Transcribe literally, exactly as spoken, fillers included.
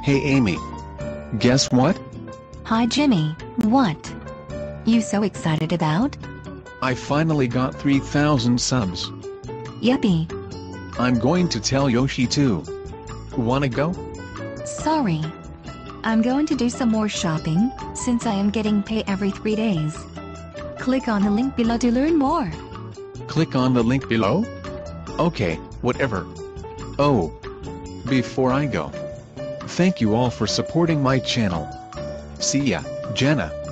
Hey Amy. Guess what? Hi Jimmy, what? You so excited about? I finally got three thousand subs. Yuppie. I'm going to tell Yoshi too. Wanna go? Sorry. I'm going to do some more shopping, since I am getting paid every three days. Click on the link below to learn more. Click on the link below? Okay, whatever. Oh. Before I go. Thank you all for supporting my channel. See ya, Jenna.